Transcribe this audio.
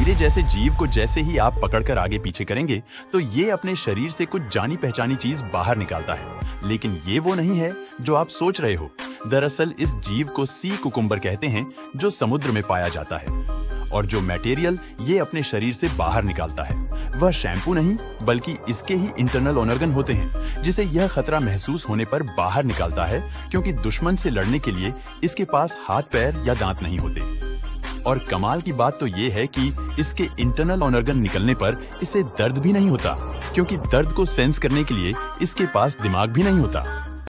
मेरे जैसे जीव को जैसे ही आप पकड़कर आगे पीछे करेंगे तो ये अपने शरीर से कुछ जानी पहचानी चीज बाहर निकालता है, लेकिन ये वो नहीं है जो आप सोच रहे हो। दरअसल इस जीव को सी कुकुम्बर कहते हैं, जो समुद्र में पाया जाता है। और जो मटेरियल ये अपने शरीर से बाहर निकालता है वह शैम्पू नहीं बल्कि इसके ही इंटरनल ऑर्गन होते हैं, जिसे यह खतरा महसूस होने पर बाहर निकालता है, क्योंकि दुश्मन से लड़ने के लिए इसके पास हाथ पैर या दांत नहीं होते। और कमाल की बात तो ये है कि इसके इंटरनल ऑर्गन निकलने पर इसे दर्द भी नहीं होता, क्योंकि दर्द को सेंस करने के लिए इसके पास दिमाग भी नहीं होता।